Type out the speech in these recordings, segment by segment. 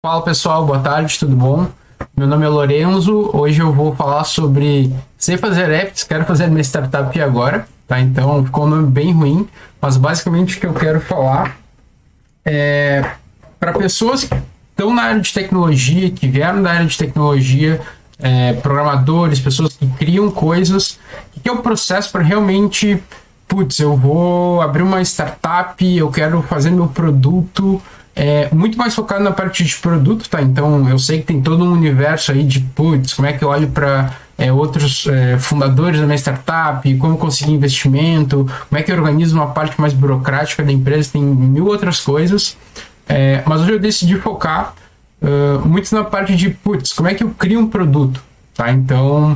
Fala pessoal, boa tarde, tudo bom? Meu nome é Lorenzo, hoje eu vou falar sobre sei fazer apps, quero fazer minha startup agora, tá? Então ficou um nome bem ruim, mas basicamente o que eu quero falar é para pessoas que estão na área de tecnologia, que vieram da área de tecnologia, programadores, pessoas que criam coisas, o que é o processo para realmente, putz, eu vou abrir uma startup, eu quero fazer meu produto, muito mais focado na parte de produto, tá? Então eu sei que tem todo um universo aí de, putz, como é que eu olho para outros fundadores da minha startup, como conseguir investimento, como é que eu organizo uma parte mais burocrática da empresa, tem mil outras coisas, mas hoje eu decidi focar muito na parte de, putz, como é que eu crio um produto, tá? Então,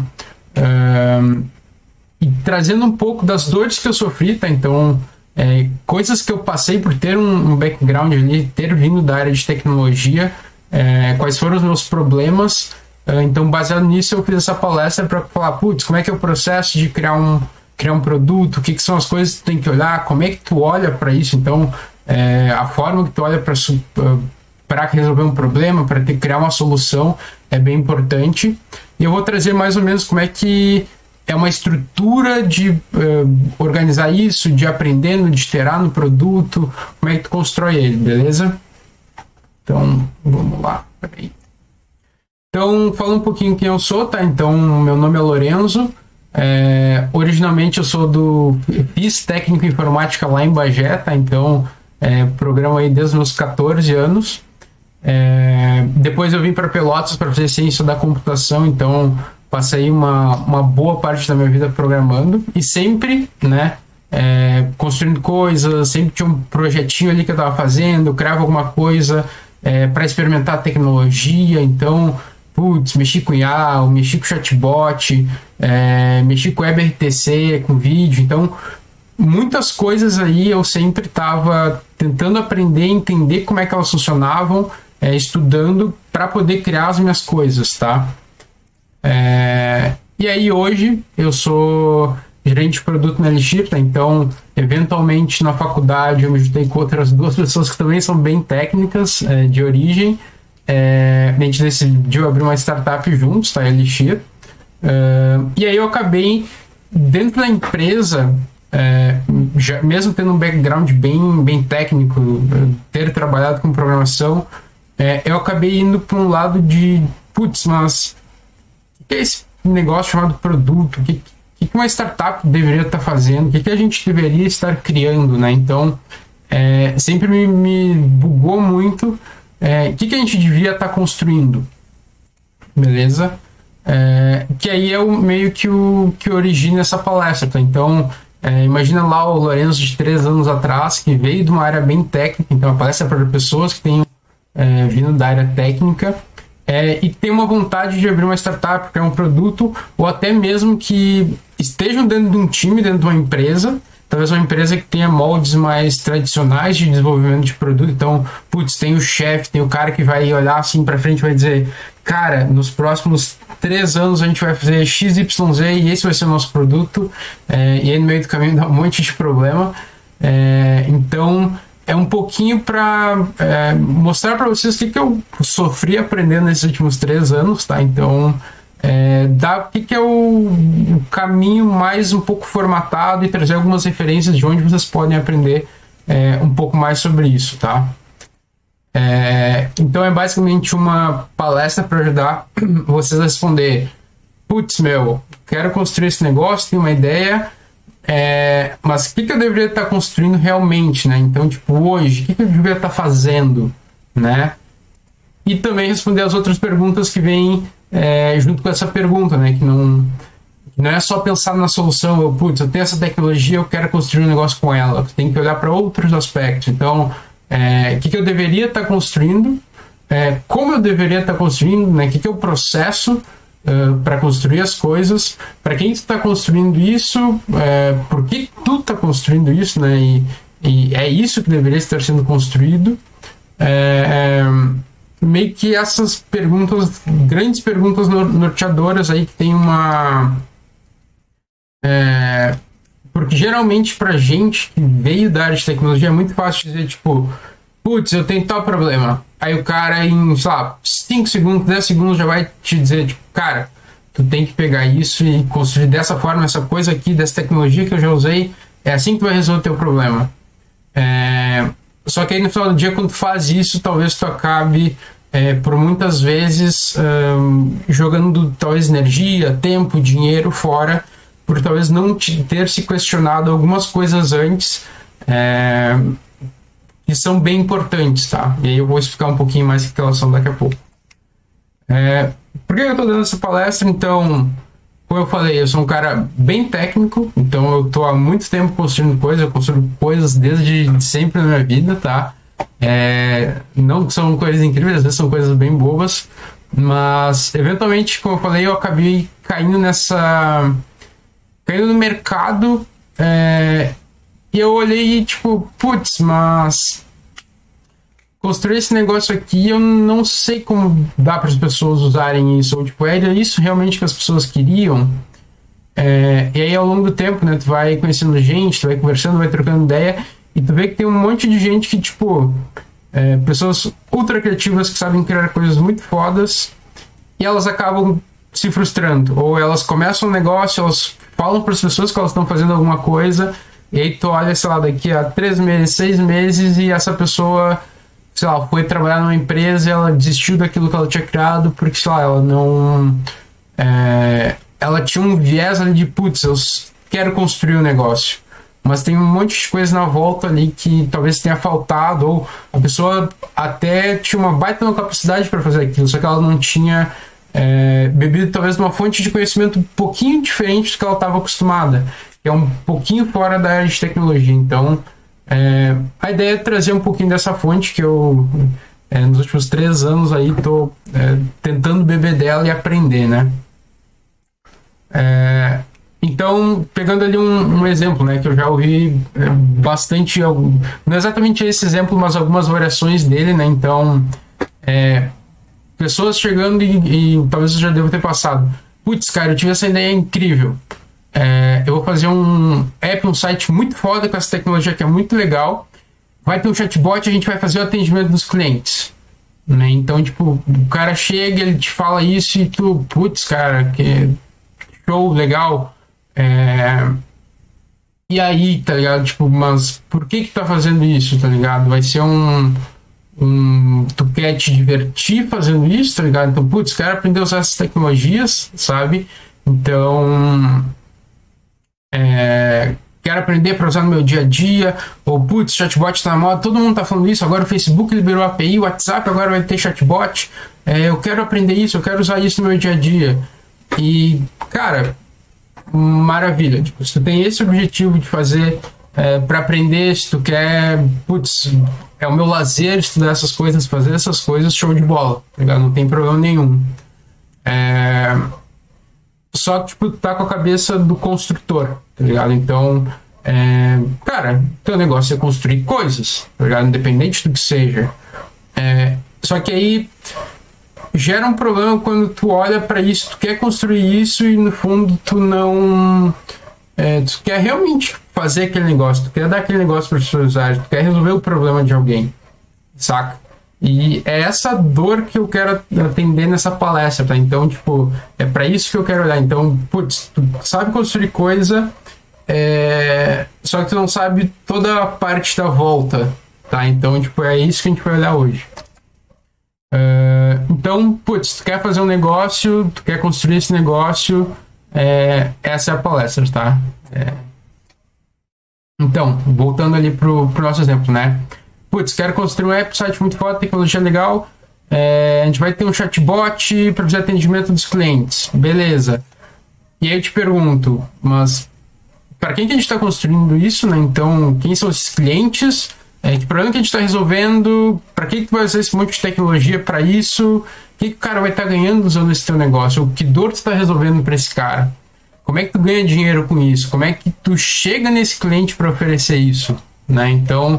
e trazendo um pouco das dores que eu sofri, tá? Então, coisas que eu passei por ter um background ali, ter vindo da área de tecnologia, quais foram os meus problemas. Então, baseado nisso, eu fiz essa palestra para falar, putz, como é que é o processo de criar um produto, o que são as coisas que tu tem que olhar, como é que tu olha para isso. Então, a forma que tu olha para resolver um problema, para criar uma solução, é bem importante. E eu vou trazer mais ou menos como é que é uma estrutura de organizar isso, de aprendendo, de iterar no produto, como é que tu constrói ele, beleza? Então, vamos lá, peraí. Então, falando um pouquinho quem eu sou, tá? Então, meu nome é Lorenzo, originalmente eu fiz técnico em informática lá em Bagé, tá? Então, programo aí desde os meus 14 anos. Depois eu vim para Pelotas para fazer ciência da computação, então passei uma boa parte da minha vida programando e sempre, né, construindo coisas, sempre tinha um projetinho ali que eu estava fazendo, eu criava alguma coisa para experimentar a tecnologia. Então, putz, mexi com IA, mexi com chatbot, mexi com WebRTC, com vídeo. Então, muitas coisas aí eu sempre estava tentando aprender, entender como é que elas funcionavam, estudando para poder criar as minhas coisas, tá? E aí hoje eu sou gerente de produto na Elixir, tá? Então, eventualmente na faculdade eu me juntei com outras duas pessoas que também são bem técnicas de origem. A gente decidiu abrir uma startup juntos, tá? Elixir. E aí eu acabei dentro da empresa, mesmo tendo um background bem técnico, ter trabalhado com programação, eu acabei indo para um lado de, putz, mas o que é esse negócio chamado produto? O que uma startup deveria estar fazendo? O que a gente deveria estar criando, né? Então, sempre me bugou muito o que a gente devia estar construindo, beleza? Que aí é meio que origina essa palestra, tá? Então, imagina lá o Lorenzo de 3 anos atrás, que veio de uma área bem técnica, então a palestra é para pessoas que têm vindo da área técnica, e tem uma vontade de abrir uma startup, criar um produto, ou até mesmo que estejam dentro de um time, dentro de uma empresa, talvez uma empresa que tenha moldes mais tradicionais de desenvolvimento de produto. Então, putz, tem o chefe, tem o cara que vai olhar assim para frente e vai dizer, cara, nos próximos 3 anos a gente vai fazer XYZ e esse vai ser o nosso produto, e aí no meio do caminho dá um monte de problema. Então, é um pouquinho para mostrar para vocês o que eu sofri aprendendo nesses últimos 3 anos, tá? Então, o que é o caminho mais um pouco formatado e trazer algumas referências de onde vocês podem aprender um pouco mais sobre isso, tá? Então, é basicamente uma palestra para ajudar vocês a responder, putz, quero construir esse negócio, tenho uma ideia, mas o que eu deveria estar construindo realmente, né? Então, tipo, hoje, o que eu deveria estar fazendo, né? E também responder as outras perguntas que vêm junto com essa pergunta, né? Que não é só pensar na solução, eu tenho essa tecnologia, eu quero construir um negócio com ela. Tem que olhar para outros aspectos. Então, o que eu deveria estar construindo, como eu deveria estar construindo, né? O que é o processo para construir as coisas, para quem está construindo isso, por que tu está construindo isso, né? E é isso que deveria estar sendo construído. Meio que essas perguntas, grandes perguntas norteadoras aí que tem uma... porque geralmente pra gente que veio da área de tecnologia é muito fácil dizer, tipo, putz, eu tenho tal problema. Aí o cara em, sei lá, 5 segundos, 10 segundos já vai te dizer, tipo, cara, tu tem que pegar isso e construir dessa forma, essa coisa aqui, dessa tecnologia que eu já usei, é assim que tu vai resolver o teu problema. Só que aí no final do dia, quando tu faz isso, talvez tu acabe, por muitas vezes, jogando talvez energia, tempo, dinheiro fora, por talvez não ter se questionado algumas coisas antes, que são bem importantes, tá? E aí eu vou explicar um pouquinho mais em relação daqui a pouco. Por que eu tô dando essa palestra? Então, como eu falei, eu sou um cara bem técnico, então eu tô há muito tempo construindo coisas, eu construo coisas desde sempre na minha vida, tá? Não são coisas incríveis, às vezes são coisas bem bobas, mas eventualmente, como eu falei, eu acabei caindo no mercado, e eu olhei tipo, putz, mas construir esse negócio aqui, eu não sei como dá para as pessoas usarem isso, ou tipo, era isso realmente que as pessoas queriam? E aí ao longo do tempo, né, tu vai conhecendo gente, tu vai conversando, vai trocando ideia, e tu vê que tem um monte de gente que, tipo, pessoas ultra criativas que sabem criar coisas muito fodas, e elas acabam se frustrando, ou elas começam um negócio, elas falam para as pessoas que elas estão fazendo alguma coisa, e aí tu olha, sei lá, daqui a 3 meses, 6 meses, e essa pessoa, sei lá, foi trabalhar numa empresa e ela desistiu daquilo que ela tinha criado porque, sei lá, ela não... ela tinha um viés ali de, putz, eu quero construir um negócio. Mas tem um monte de coisa na volta ali que talvez tenha faltado, ou a pessoa até tinha uma baita capacidade para fazer aquilo, só que ela não tinha bebido talvez de uma fonte de conhecimento um pouquinho diferente do que ela estava acostumada, que é um pouquinho fora da área de tecnologia. Então, a ideia é trazer um pouquinho dessa fonte que eu, nos últimos 3 anos aí, tô tentando beber dela e aprender, né? Então, pegando ali um exemplo, né, que eu já ouvi bastante, não exatamente esse exemplo, mas algumas variações dele, né? Então, pessoas chegando e talvez eu já devo ter passado. Putz, cara, eu tive essa ideia incrível. Eu vou fazer um app, um site muito foda com essa tecnologia que é muito legal. Vai ter um chatbot, a gente vai fazer o atendimento dos clientes, né? Então, tipo, o cara chega, ele te fala isso e tu, putz, cara, que show, legal. E aí, tá ligado? Tipo, mas por que tá fazendo isso, tá ligado? Vai ser tu quer te divertir fazendo isso, tá ligado? Então, putz, quero aprender a usar essas tecnologias, sabe? Então, quero aprender para usar no meu dia a dia, ou putz, chatbot tá na moda, todo mundo tá falando isso, agora o Facebook liberou a API, o WhatsApp agora vai ter chatbot, eu quero aprender isso, eu quero usar isso no meu dia a dia. E, cara, maravilha, tipo, se tu tem esse objetivo de fazer para aprender, se tu quer, putz, é o meu lazer estudar essas coisas, fazer essas coisas, show de bola, tá ligado? Não tem problema nenhum. Só que, tipo, tu tá com a cabeça do construtor, tá ligado? Então, cara, teu negócio é construir coisas, tá ligado? Independente do que seja. Só que aí gera um problema quando tu olha para isso, tu quer construir isso e no fundo tu não... tu quer realmente fazer aquele negócio, tu quer dar aquele negócio para as pessoas usarem, tu quer resolver o problema de alguém, saca? E é essa dor que eu quero atender nessa palestra, tá? Então, tipo, é para isso que eu quero olhar. Então, putz, tu sabe construir coisa, só que tu não sabe toda a parte da volta, tá? Então, tipo, é isso que a gente vai olhar hoje. Então, putz, tu quer fazer um negócio, tu quer construir esse negócio, essa é a palestra, tá? Então, voltando ali pro nosso exemplo, né? Putz, quero construir um app, site muito foda, tecnologia legal, a gente vai ter um chatbot para fazer atendimento dos clientes, beleza. E aí eu te pergunto, mas para quem que a gente está construindo isso, né? Então, quem são esses clientes? Que problema que a gente está resolvendo? Para que tu vai usar esse monte de tecnologia para isso? O que o cara vai estar ganhando usando esse teu negócio? Que dor tu está resolvendo para esse cara? Como é que tu ganha dinheiro com isso? Como é que tu chega nesse cliente para oferecer isso, né? Então,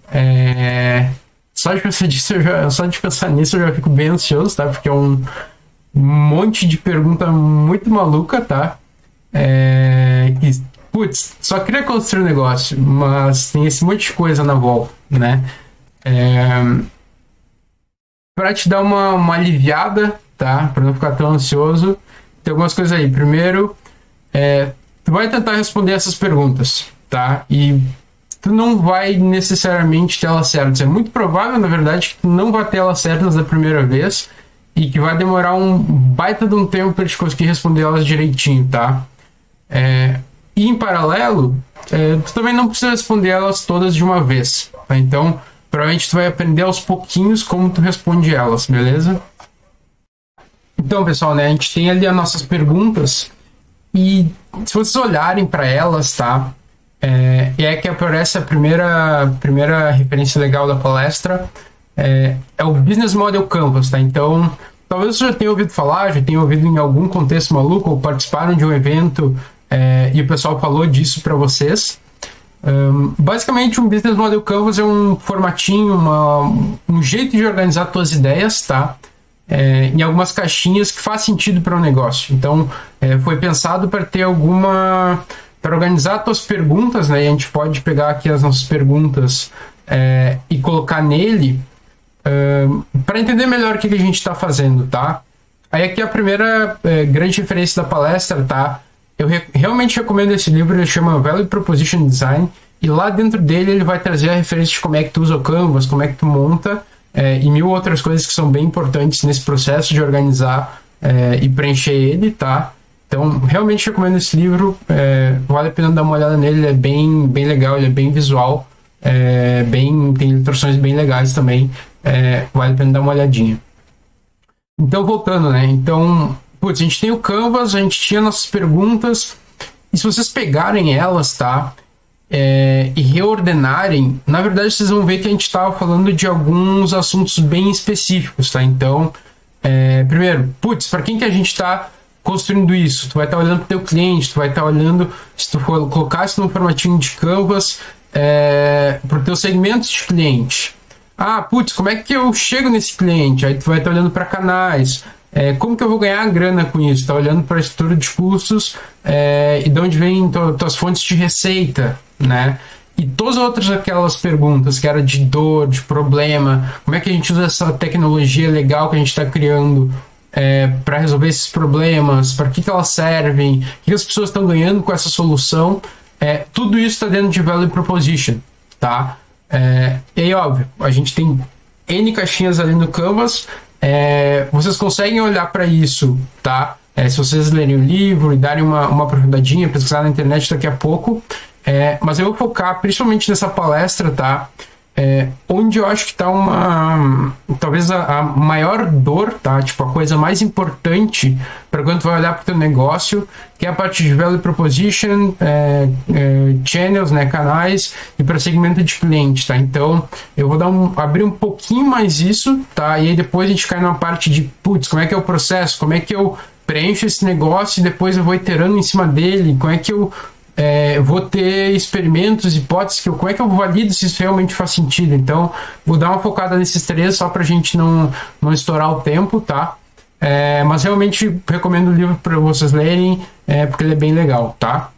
só de pensar nisso eu já fico bem ansioso, tá? Porque é um monte de pergunta muito maluca, tá? Putz, só queria construir um negócio, mas tem esse monte de coisa na volta, né? Para te dar uma aliviada, tá? Para não ficar tão ansioso, tem algumas coisas aí. Primeiro, tu vai tentar responder essas perguntas, tá? E tu não vai necessariamente ter elas certas. É muito provável, na verdade, que tu não vai ter elas certas da primeira vez e que vai demorar um baita de um tempo para te conseguir responder elas direitinho, tá? E em paralelo, tu também não precisa responder elas todas de uma vez, tá? Então, provavelmente tu vai aprender aos pouquinhos como tu responde elas, beleza? Então, pessoal, né, a gente tem ali as nossas perguntas e se vocês olharem para elas, tá? É que aparece a primeira referência legal da palestra, é o Business Model Canvas, tá? Então, talvez você já tenha ouvido falar, já tenha ouvido em algum contexto maluco, ou participaram de um evento e o pessoal falou disso para vocês. Basicamente, um Business Model Canvas é um formatinho, um jeito de organizar suas ideias, tá? Em algumas caixinhas que faz sentido para o negócio. Então, foi pensado para ter para organizar suas perguntas, né? E a gente pode pegar aqui as nossas perguntas e colocar nele para entender melhor o que a gente está fazendo, tá? Aí aqui a primeira grande referência da palestra, tá? Eu realmente recomendo esse livro, ele chama Value Proposition Design, e lá dentro dele ele vai trazer a referência de como é que tu usa o Canvas, como é que tu monta, e mil outras coisas que são bem importantes nesse processo de organizar e preencher ele, tá? Então, realmente recomendo esse livro, vale a pena dar uma olhada nele, ele é bem legal, ele é bem visual, tem ilustrações bem legais também, vale a pena dar uma olhadinha. Então, voltando, né? Então, a gente tem o Canvas, a gente tinha nossas perguntas, e se vocês pegarem elas, tá? E reordenarem, na verdade vocês vão ver que a gente estava falando de alguns assuntos bem específicos, tá? Então, primeiro, para quem que a gente está construindo isso? Tu vai estar olhando para o teu cliente, tu vai estar olhando, se tu for colocar isso num formatinho de Canvas, para os teus segmentos de cliente. Como é que eu chego nesse cliente? Aí tu vai estar olhando para canais. Como que eu vou ganhar grana com isso? Tá olhando para a estrutura de custos e de onde vêm tuas fontes de receita, né? E todas as outras aquelas perguntas que era de dor, de problema, como é que a gente usa essa tecnologia legal que a gente está criando para resolver esses problemas, para que elas servem, o que as pessoas estão ganhando com essa solução, tudo isso está dentro de Value Proposition, tá? E aí, óbvio, a gente tem N caixinhas ali no Canvas. Vocês conseguem olhar para isso, tá? Se vocês lerem o livro e darem uma aprofundadinha, pesquisar na internet daqui a pouco, mas eu vou focar principalmente nessa palestra, tá? Onde eu acho que está talvez a maior dor, tá? Tipo, a coisa mais importante para quando tu vai olhar para o teu negócio, que é a parte de Value Proposition, channels, né, canais, e para segmento de cliente, tá? Então, eu vou abrir um pouquinho mais isso, tá? E aí depois a gente cai numa parte de, como é que é o processo, como é que eu preencho esse negócio e depois eu vou iterando em cima dele, como é que eu vou ter experimentos, hipóteses, como é que eu valido se isso realmente faz sentido. Então, vou dar uma focada nesses três só para a gente não estourar o tempo, tá? Mas realmente recomendo o livro para vocês lerem, porque ele é bem legal, tá?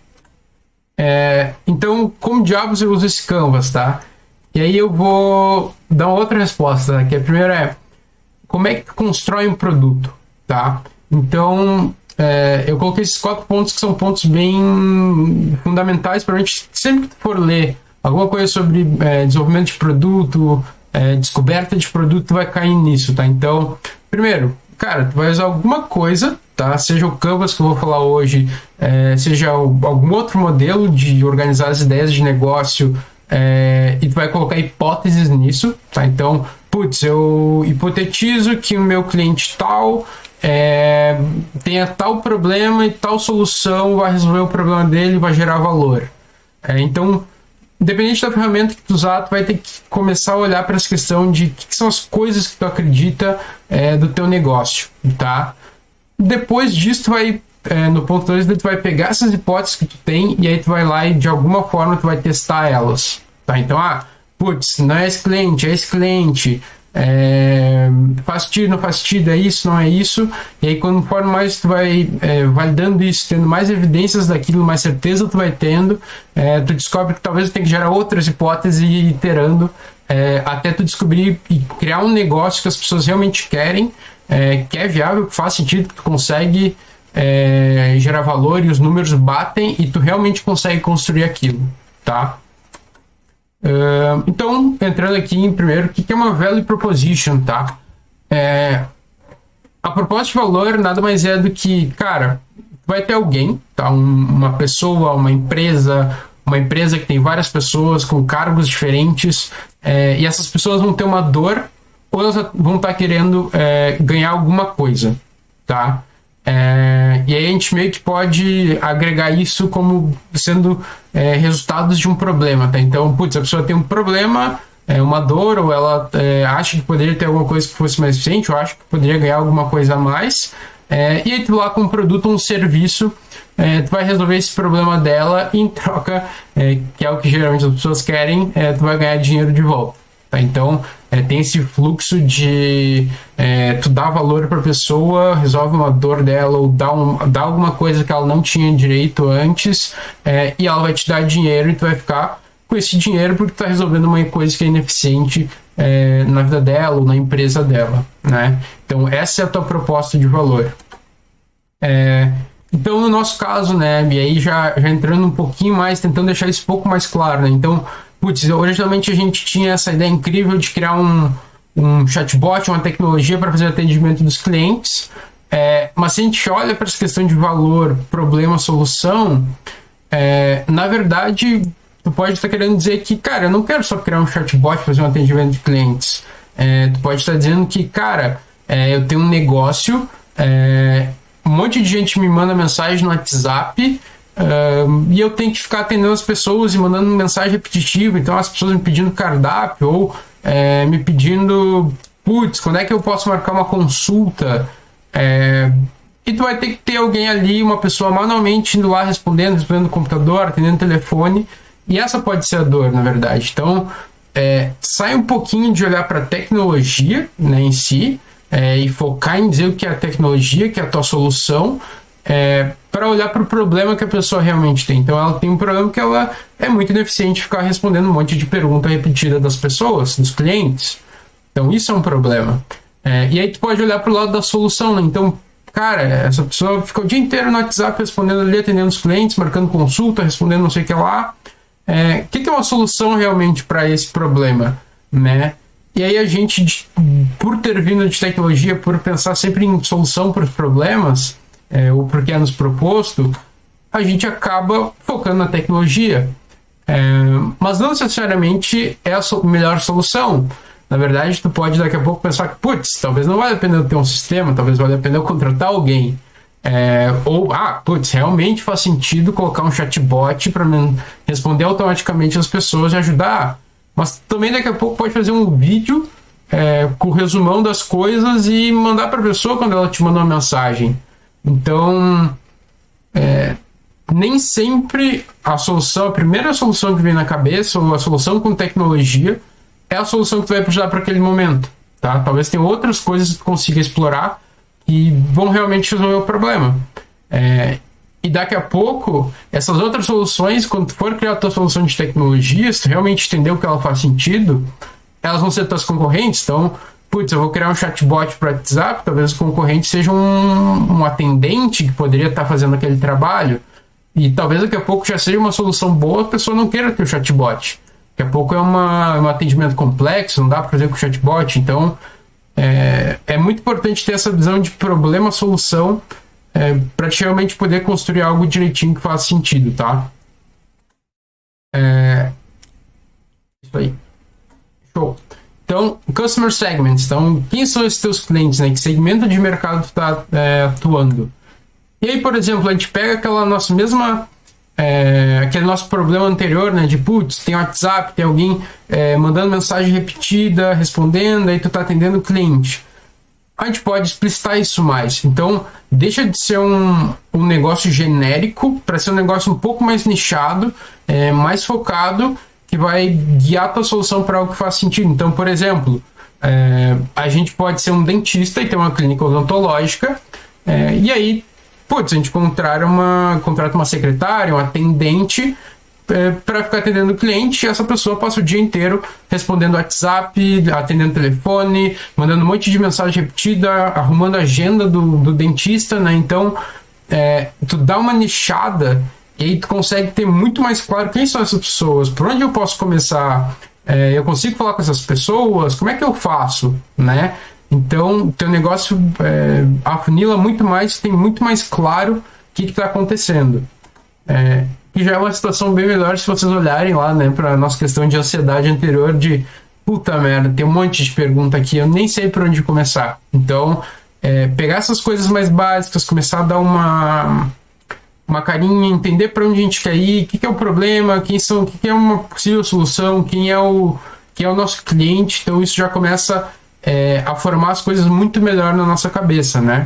Então, como diabos eu uso esse Canvas, tá? E aí eu vou dar uma outra resposta, né? Que a primeira como é que constrói um produto, tá? Então, eu coloquei esses 4 pontos que são pontos bem fundamentais para a gente, sempre que for ler alguma coisa sobre desenvolvimento de produto, descoberta de produto, tu vai cair nisso, tá? Então, primeiro, cara, tu vai usar alguma coisa, tá? Seja o Canvas que eu vou falar hoje, seja algum outro modelo de organizar as ideias de negócio, e tu vai colocar hipóteses nisso, tá? Então, eu hipotetizo que o meu cliente tal tenha tal problema e tal solução vai resolver o problema dele e vai gerar valor. Então, independente da ferramenta que tu usar, tu vai ter que começar a olhar para essa questão de o que são as coisas que tu acredita do teu negócio, tá? Depois disso, tu vai, no ponto 2, tu vai pegar essas hipóteses que tu tem e aí tu vai lá e de alguma forma tu vai testar elas, tá? Então, não é esse cliente, faz sentido, não faz sentido, é isso, não é isso. E aí, conforme mais tu vai validando isso, tendo mais evidências daquilo, mais certeza tu vai tendo, tu descobre que talvez tu tenha que gerar outras hipóteses e ir iterando até tu descobrir e criar um negócio que as pessoas realmente querem, que é viável, que faz sentido, que tu consegue gerar valor e os números batem e tu realmente consegue construir aquilo, tá? Então, entrando aqui em primeiro, o que é uma Value Proposition, tá? A proposta de valor nada mais é do que, cara, vai ter alguém, tá? Uma pessoa, uma empresa que tem várias pessoas com cargos diferentes, e essas pessoas vão ter uma dor ou elas vão estar querendo ganhar alguma coisa, tá? E aí a gente meio que pode agregar isso como sendo resultados de um problema, tá? Então, putz, a pessoa tem um problema, uma dor, ou ela acha que poderia ter alguma coisa que fosse mais eficiente, ou acha que poderia ganhar alguma coisa a mais, e aí tu lá com um produto ou um serviço, tu vai resolver esse problema dela e em troca, que é o que geralmente as pessoas querem, tu vai ganhar dinheiro de volta, tá? Então, tem esse fluxo de tu dá valor para a pessoa, resolve uma dor dela ou dá alguma coisa que ela não tinha direito antes, e ela vai te dar dinheiro e tu vai ficar com esse dinheiro porque tu está resolvendo uma coisa que é ineficiente na vida dela ou na empresa dela, né? Então essa é a tua proposta de valor. Então no nosso caso, né, e aí já entrando um pouquinho mais, tentando deixar isso um pouco mais claro, né? Então, putz, originalmente a gente tinha essa ideia incrível de criar um chatbot, uma tecnologia para fazer o atendimento dos clientes, mas se a gente olha para essa questão de valor, problema, solução, na verdade, tu pode estar querendo dizer que, cara, eu não quero só criar um chatbot para fazer um atendimento de clientes. Tu pode estar dizendo que, cara, eu tenho um negócio, um monte de gente me manda mensagem no WhatsApp, e eu tenho que ficar atendendo as pessoas e mandando mensagem repetitiva. Então as pessoas me pedindo cardápio ou me pedindo, putz, quando é que eu posso marcar uma consulta? E tu vai ter que ter alguém ali, uma pessoa manualmente indo lá respondendo no computador, atendendo o telefone, e essa pode ser a dor, na verdade. Então sai um pouquinho de olhar para a tecnologia, né, em si, e focar em dizer o que é a tecnologia, que é a tua solução, para olhar para o problema que a pessoa realmente tem. Então ela tem um problema que ela é muito ineficiente ficar respondendo um monte de pergunta repetida das pessoas, dos clientes. Então isso é um problema. E aí tu pode olhar para o lado da solução, né? Então, cara, essa pessoa fica o dia inteiro no WhatsApp respondendo ali, atendendo os clientes, marcando consulta, respondendo não sei o que lá. O que é uma solução realmente para esse problema, né? E aí a gente, por ter vindo de tecnologia, por pensar sempre em solução para os problemas, ou porque é nos proposto, a gente acaba focando na tecnologia. Mas não necessariamente é a melhor solução. Na verdade, tu pode daqui a pouco pensar que, putz, talvez não vale a pena eu ter um sistema, talvez valha a pena eu contratar alguém. Putz, realmente faz sentido colocar um chatbot para responder automaticamente às pessoas e ajudar. Mas também daqui a pouco pode fazer um vídeo com o resumão das coisas e mandar para a pessoa quando ela te manda uma mensagem. Então, nem sempre a primeira solução que vem na cabeça, ou a solução com tecnologia, é a solução que tu vai precisar para aquele momento, tá? Talvez tenha outras coisas que tu consiga explorar e vão realmente resolver o problema. E daqui a pouco, essas outras soluções, quando tu for criar a tua solução de tecnologia, se tu realmente entender o que ela faz sentido, elas vão ser tuas concorrentes. Então, putz, eu vou criar um chatbot para WhatsApp, talvez o concorrente seja um atendente que poderia estar fazendo aquele trabalho, e talvez daqui a pouco já seja uma solução boa, a pessoa não queira ter o chatbot. Daqui a pouco um atendimento complexo, não dá para fazer com o chatbot. Então, é muito importante ter essa visão de problema-solução para realmente poder construir algo direitinho que faça sentido, tá? Isso aí. Show. Então, Customer Segments. Então, quem são esses teus clientes, né? Que segmento de mercado tu está atuando? E aí, por exemplo, a gente pega aquela nossa mesma... aquele nosso problema anterior, né? De, putz, tem WhatsApp, tem alguém mandando mensagem repetida, respondendo, aí tu tá atendendo o cliente. A gente pode explicitar isso mais. Então, deixa de ser um negócio genérico para ser um negócio um pouco mais nichado, mais focado, que vai guiar a tua solução para algo que faz sentido. Então, por exemplo, a gente pode ser um dentista e ter uma clínica odontológica, e aí, putz, a gente contrata uma secretária, um atendente para ficar atendendo o cliente, e essa pessoa passa o dia inteiro respondendo WhatsApp, atendendo telefone, mandando um monte de mensagem repetida, arrumando a agenda do dentista, né? Então, tu dá uma nichada e aí tu consegue ter muito mais claro quem são essas pessoas, por onde eu posso começar, eu consigo falar com essas pessoas, como é que eu faço, né? Então, teu negócio afunila muito mais, tem muito mais claro o que está acontecendo. Que já é uma situação bem melhor se vocês olharem lá, né, para nossa questão de ansiedade anterior de puta merda, tem um monte de pergunta aqui, eu nem sei por onde começar. Então, pegar essas coisas mais básicas, começar a dar uma carinha, entender para onde a gente quer ir, o que é o problema, quem é uma possível solução, quem é o nosso cliente. Então, isso já começa a formar as coisas muito melhor na nossa cabeça, né?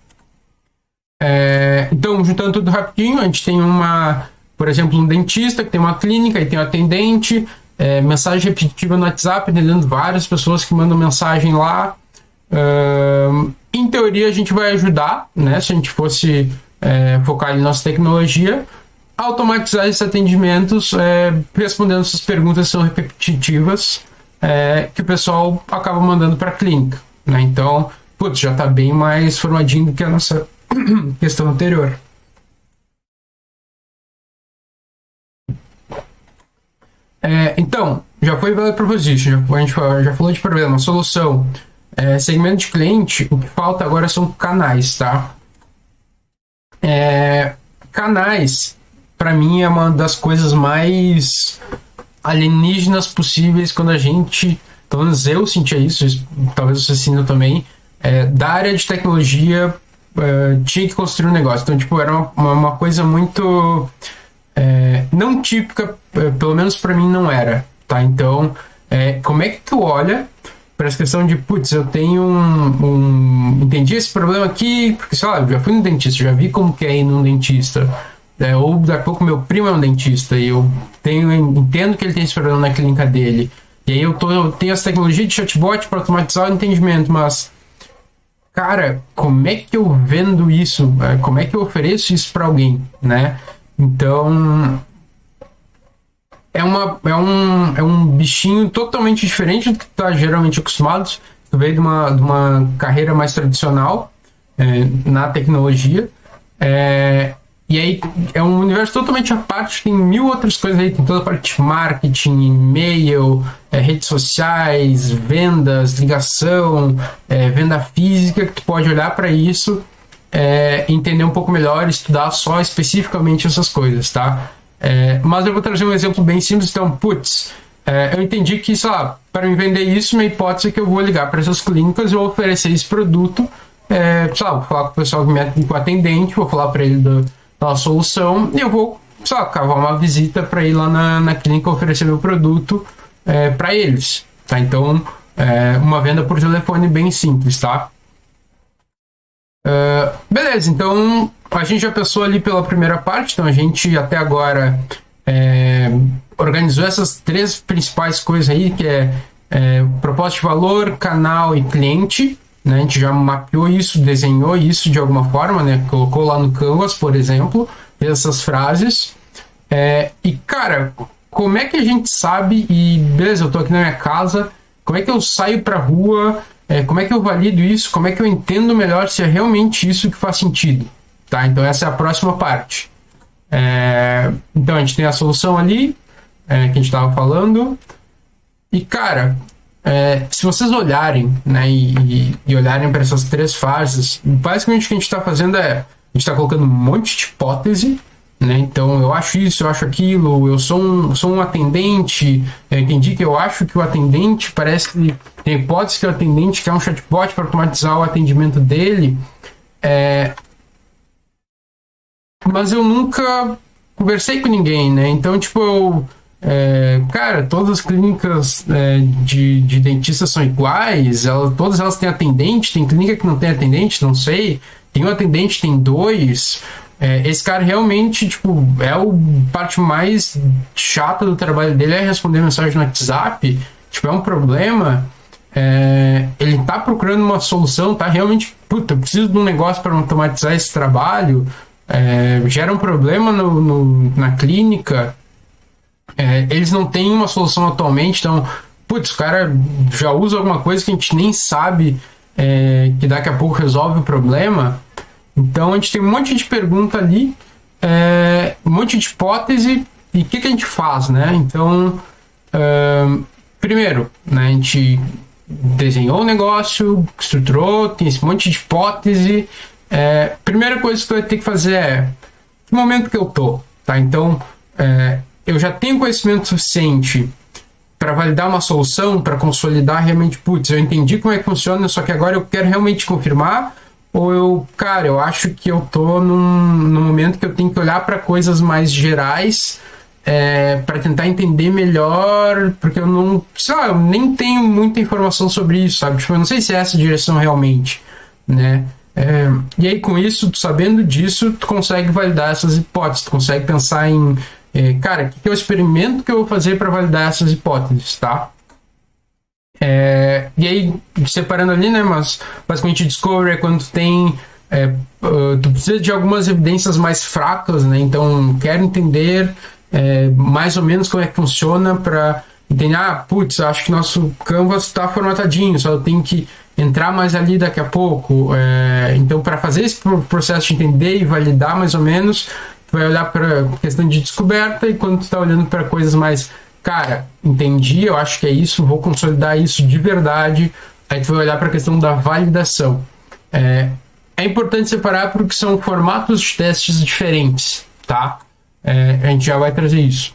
Então, juntando tudo rapidinho, a gente tem por exemplo, um dentista que tem uma clínica e tem um atendente, mensagem repetitiva no WhatsApp, atendendo várias pessoas que mandam mensagem lá. Em teoria, a gente vai ajudar, né? Se a gente fosse focar em nossa tecnologia, automatizar esses atendimentos, respondendo essas perguntas que são repetitivas, que o pessoal acaba mandando para a clínica, né? Então, putz, já está bem mais formadinho do que a nossa questão anterior. Então, já foi value proposition, a gente já falou de problema, solução, segmento de cliente. O que falta agora são canais, tá? Canais, para mim, é uma das coisas mais alienígenas possíveis quando a gente, pelo menos eu sentia isso, talvez você sinta também, da área de tecnologia, tinha que construir um negócio. Então, tipo, era uma coisa muito não típica, pelo menos para mim não era, tá? Então, como é que tu olha para essa questão de, putz, eu tenho entendi esse problema aqui, porque, sei lá, eu já fui no dentista, já vi como que é ir num dentista, ou daqui a pouco meu primo é um dentista e eu entendo que ele tem esse problema na clínica dele, e aí eu tenho essa tecnologia de chatbot para automatizar o entendimento, mas, cara, como é que eu vendo isso? Como é que eu ofereço isso para alguém, né? Então, é um bichinho totalmente diferente do que está geralmente acostumado. Tu veio de uma carreira mais tradicional na tecnologia. E aí é um universo totalmente à parte, tem mil outras coisas aí, tem toda a parte de marketing, e-mail, redes sociais, vendas, ligação, venda física, que tu pode olhar para isso, entender um pouco melhor, estudar só especificamente essas coisas, tá? Mas eu vou trazer um exemplo bem simples. Então, putz, eu entendi que, sei lá, para me vender isso, minha hipótese é que eu vou ligar para essas clínicas e vou oferecer esse produto, sei lá, vou falar com o pessoal com o atendente, vou falar para ele da solução e eu vou, sei lá, cavar uma visita para ir lá na clínica oferecer meu produto para eles, tá? Então, uma venda por telefone bem simples, tá? Beleza, então a gente já pensou ali pela primeira parte, então a gente até agora organizou essas três principais coisas aí, que propósito de valor, canal e cliente, né? A gente já mapeou isso, desenhou isso de alguma forma, né? Colocou lá no Canvas, por exemplo, fez essas frases. E cara, como é que a gente sabe, e beleza, eu tô aqui na minha casa, como é que eu saio pra rua, como é que eu valido isso, como é que eu entendo melhor se é realmente isso que faz sentido, tá? Então essa é a próxima parte. Então a gente tem a solução ali, que a gente estava falando, e cara, se vocês olharem, né, e olharem para essas três fases, basicamente o que a gente está fazendo a gente está colocando um monte de hipótese, né? Então eu acho isso, eu acho aquilo, eu sou um atendente, eu entendi que eu acho que o atendente parece que tem hipótese que o atendente quer um chatbot para automatizar o atendimento dele, mas eu nunca conversei com ninguém, né? Então, tipo, cara, todas as clínicas de dentistas são iguais, todas elas têm atendente, tem clínica que não tem atendente, não sei, tem um atendente, tem dois. Esse cara realmente, tipo, a parte mais chata do trabalho dele é responder mensagem no WhatsApp, tipo, é um problema. Ele tá procurando uma solução, tá realmente, puta, eu preciso de um negócio para automatizar esse trabalho, gera um problema na clínica. Eles não têm uma solução atualmente, então, putz, o cara já usa alguma coisa que a gente nem sabe que daqui a pouco resolve o problema. Então a gente tem um monte de pergunta ali, um monte de hipótese, e o que a gente faz, né? Então, primeiro, né, a gente desenhou o negócio, estruturou, tem esse monte de hipótese. Primeira coisa que tu vai ter que fazer é que momento que eu tô, tá? Então, eu já tenho conhecimento suficiente para validar uma solução, para consolidar realmente, putz, eu entendi como é que funciona, só que agora eu quero realmente confirmar, ou eu acho que eu tô num momento que eu tenho que olhar para coisas mais gerais, para tentar entender melhor, porque eu não, sei lá, eu nem tenho muita informação sobre isso, sabe? Tipo, eu não sei se é essa a direção realmente, né? E aí, com isso, sabendo disso, tu consegue validar essas hipóteses, tu consegue pensar em, cara, o que é o experimento que eu vou fazer para validar essas hipóteses, tá? E aí, separando ali, né, mas basicamente Discovery é quando tu tem, tu precisa de algumas evidências mais fracas, né? Então, quero entender mais ou menos como é que funciona para entender, putz, acho que nosso canvas está formatadinho, só eu tenho que entrar mais ali daqui a pouco. Então, para fazer esse processo de entender e validar mais ou menos, tu vai olhar para a questão de descoberta, e quando tu está olhando para coisas mais, cara, entendi, eu acho que é isso, vou consolidar isso de verdade, aí tu vai olhar para a questão da validação. É importante separar porque são formatos de testes diferentes, tá? A gente já vai trazer isso.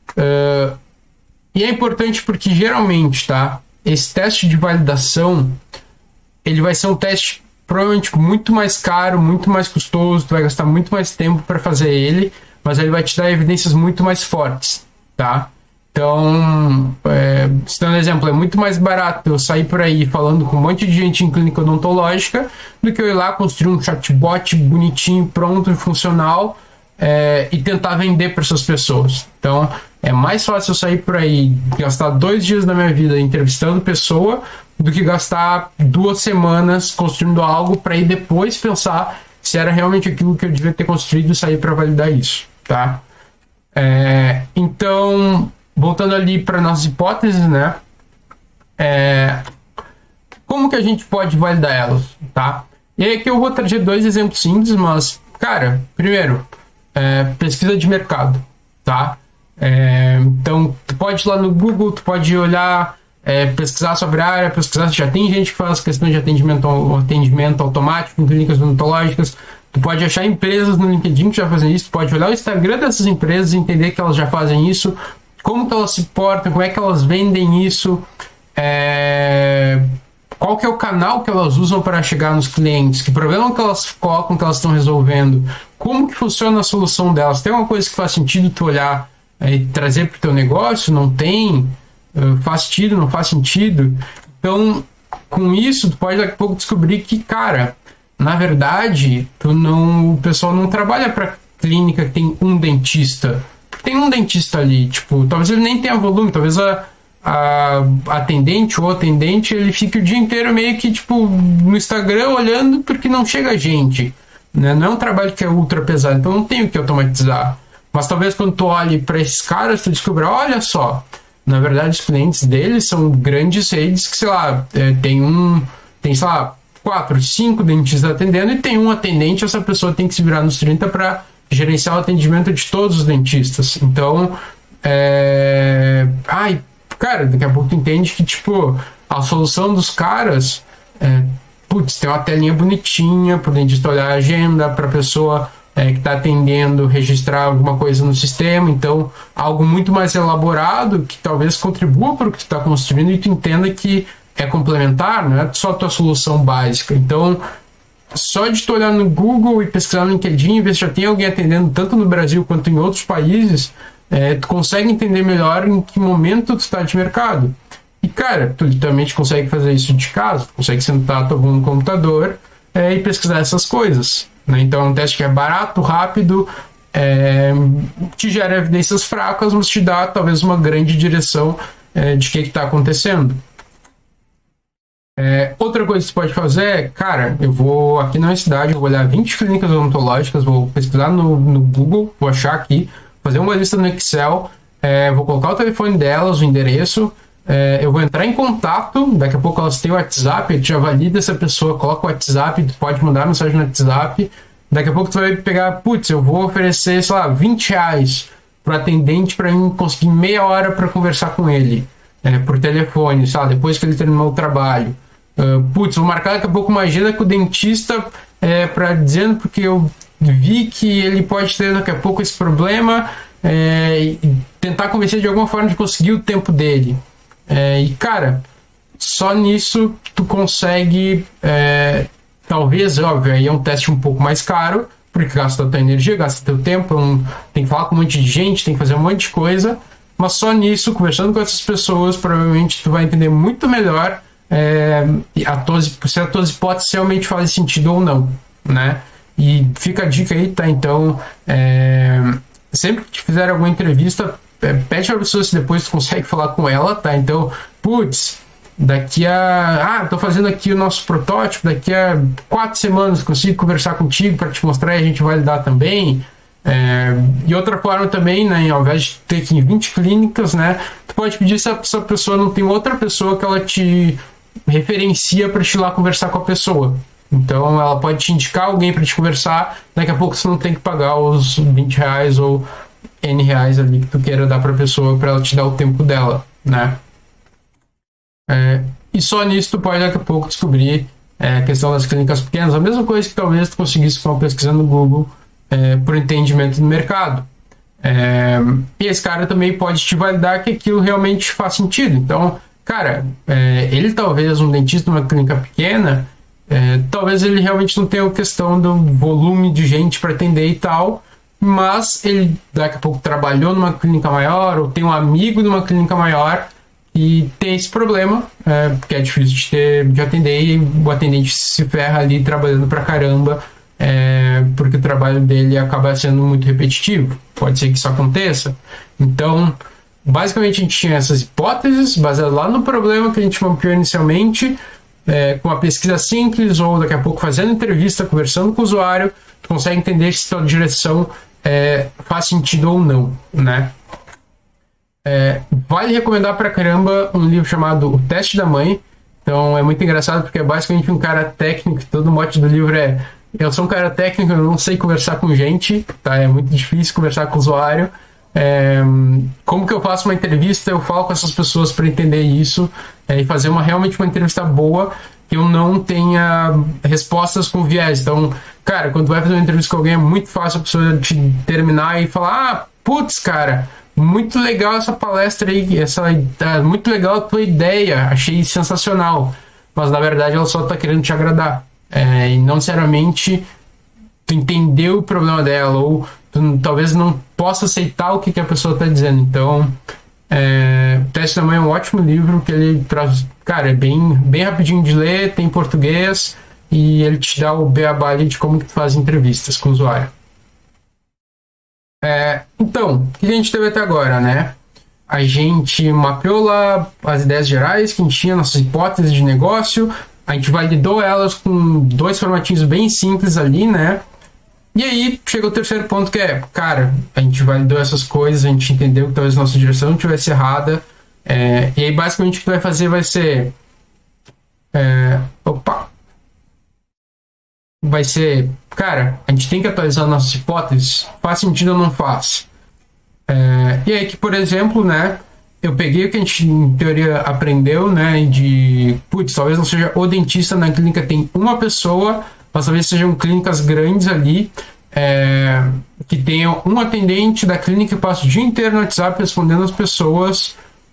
E é importante porque geralmente, tá? Esse teste de validação, ele vai ser um teste provavelmente muito mais caro, muito mais custoso, tu vai gastar muito mais tempo para fazer ele, mas ele vai te dar evidências muito mais fortes, tá? Então, citando um exemplo, é muito mais barato eu sair por aí falando com um monte de gente em clínica odontológica do que eu ir lá construir um chatbot bonitinho, pronto e funcional, e tentar vender para essas pessoas. Então, é mais fácil eu sair por aí, gastar 2 dias da minha vida entrevistando pessoa, do que gastar 2 semanas construindo algo para ir depois pensar se era realmente aquilo que eu devia ter construído e sair para validar isso, tá? Então, voltando ali para nossas hipóteses, né? Como que a gente pode validar elas, tá? E aí aqui eu vou trazer 2 exemplos simples, mas, cara, primeiro, pesquisa de mercado, tá? Então, tu pode ir lá no Google, tu pode olhar, pesquisar sobre a área, pesquisar se já tem gente que faz questão de atendimento automático em clínicas odontológicas. Tu pode achar empresas no LinkedIn que já fazem isso, tu pode olhar o Instagram dessas empresas e entender que elas já fazem isso, como que elas se portam, como é que elas vendem isso, qual que é o canal que elas usam para chegar nos clientes, que problema que elas colocam que elas estão resolvendo, como que funciona a solução delas. Tem uma coisa que faz sentido tu olhar e trazer para o teu negócio? Não tem? Faz sentido? Não faz sentido? Então, com isso, tu pode daqui a pouco descobrir que, cara, na verdade, o pessoal não trabalha para clínica que tem um dentista. Tem um dentista ali, tipo, talvez ele nem tenha volume, talvez a atendente ou atendente, ele fique o dia inteiro meio que, tipo, no Instagram olhando porque não chega gente, né? Não é um trabalho que é ultra pesado, então não tem o que automatizar. Mas talvez quando tu olhe para esses caras, tu descubra, olha só, na verdade os clientes deles são grandes redes que, sei lá, tem, sei lá, 4, 5 dentistas atendendo e tem um atendente, essa pessoa tem que se virar nos 30 para gerenciar o atendimento de todos os dentistas. Então, cara, daqui a pouco tu entende que, tipo, a solução dos caras tem uma telinha bonitinha pro dentista olhar a agenda, pra pessoa que tá atendendo registrar alguma coisa no sistema. Então, algo muito mais elaborado que talvez contribua para o que tu tá construindo e tu entenda que é complementar, não é só a tua solução básica. Então, só de tu olhar no Google e pesquisar no LinkedIn e ver se já tem alguém atendendo tanto no Brasil quanto em outros países, tu consegue entender melhor em que momento tu está de mercado. E, cara, tu literalmente consegue fazer isso de casa, tu consegue sentar no computador e pesquisar essas coisas, né? Então é um teste que é barato, rápido, te gera evidências fracas, mas te dá talvez uma grande direção de o que está acontecendo. Outra coisa que você pode fazer é, cara, eu vou aqui na minha cidade, eu vou olhar 20 clínicas odontológicas, vou pesquisar no Google, vou achar aqui, fazer uma lista no Excel, vou colocar o telefone delas, o endereço, eu vou entrar em contato, daqui a pouco elas têm o WhatsApp, tu já valida essa pessoa, coloca o WhatsApp, tu pode mandar mensagem no WhatsApp, daqui a pouco tu vai pegar, putz, eu vou oferecer, sei lá, R$ 20 pro atendente para mim conseguir meia hora para conversar com ele, por telefone, sei lá, depois que ele terminou o trabalho. Putz, vou marcar daqui a pouco uma agenda com o dentista dizendo porque eu vi que ele pode ter daqui a pouco esse problema e tentar convencer de alguma forma de conseguir o tempo dele. E cara, só nisso tu consegue, talvez, óbvio, aí é um teste um pouco mais caro, porque gasta tua energia, gasta teu tempo, tem que falar com um monte de gente, tem que fazer um monte de coisa, mas só nisso, conversando com essas pessoas, provavelmente tu vai entender muito melhor se as tuas hipóteses realmente fazem sentido ou não, né? E fica a dica aí, tá? Então, sempre que te fizer alguma entrevista, pede pra pessoa se depois tu consegue falar com ela, tá? Então, putz, tô fazendo aqui o nosso protótipo, daqui a 4 semanas consigo conversar contigo para te mostrar e a gente validar também. E outra forma também, né, ao invés de ter que ir em 20 clínicas, né, tu pode pedir se essa pessoa não tem outra pessoa que ela te referencia para te ir lá conversar com a pessoa. Então ela pode te indicar alguém para te conversar, daqui a pouco você não tem que pagar os R$ 20 ou R$ N ali que tu queira dar para a pessoa para ela te dar o tempo dela, né? E só nisso tu pode daqui a pouco descobrir a questão das clínicas pequenas, a mesma coisa que talvez tu conseguisse com uma pesquisa no Google por entendimento do mercado. E esse cara também pode te validar que aquilo realmente faz sentido. Então, cara, ele talvez, um dentista numa clínica pequena, talvez ele realmente não tenha a questão do volume de gente para atender e tal, mas ele daqui a pouco trabalhou numa clínica maior ou tem um amigo numa clínica maior e tem esse problema, porque é difícil de atender e o atendente se ferra ali trabalhando pra caramba, porque o trabalho dele acaba sendo muito repetitivo. Pode ser que isso aconteça. Então, basicamente a gente tinha essas hipóteses baseadas lá no problema que a gente mapeou inicialmente, com uma pesquisa simples ou daqui a pouco fazendo entrevista, conversando com o usuário, tu consegue entender se a tua direção faz sentido ou não, né? Vale recomendar pra caramba um livro chamado O Teste da Mãe. Então é muito engraçado porque é basicamente um cara técnico, todo o mote do livro eu sou um cara técnico, eu não sei conversar com gente, tá? É muito difícil conversar com o usuário. Como que eu faço uma entrevista, eu falo com essas pessoas para entender isso e fazer realmente uma entrevista boa, que eu não tenha respostas com viés. Então, cara, quando tu vai fazer uma entrevista com alguém, é muito fácil a pessoa te terminar e falar: putz, cara, muito legal essa palestra aí, muito legal a tua ideia, achei sensacional. Mas na verdade ela só tá querendo te agradar. E não necessariamente tu entendeu o problema dela, ou tu talvez não possa aceitar o que a pessoa está dizendo. Então, O Teste da Mãe é um ótimo livro que ele traz, cara, é bem rapidinho de ler, tem em português e ele te dá o beabá ali de como que tu faz entrevistas com o usuário. Então, o que a gente teve até agora, né? A gente mapeou lá as ideias gerais que a gente tinha, nossas hipóteses de negócio, a gente validou elas com 2 formatinhos bem simples ali, né? E aí chega o terceiro ponto, que cara, a gente validou essas coisas, a gente entendeu que talvez a nossa direção não estivesse errada, e aí basicamente o que tu vai fazer vai ser cara, a gente tem que atualizar nossas hipóteses, faz sentido ou não faz? E aí que, por exemplo, né, eu peguei o que a gente, em teoria, aprendeu, né, talvez não seja o dentista na clínica, tem uma pessoa, mas talvez sejam clínicas grandes ali, que tenham um atendente da clínica que passa o dia inteiro no WhatsApp respondendo as pessoas,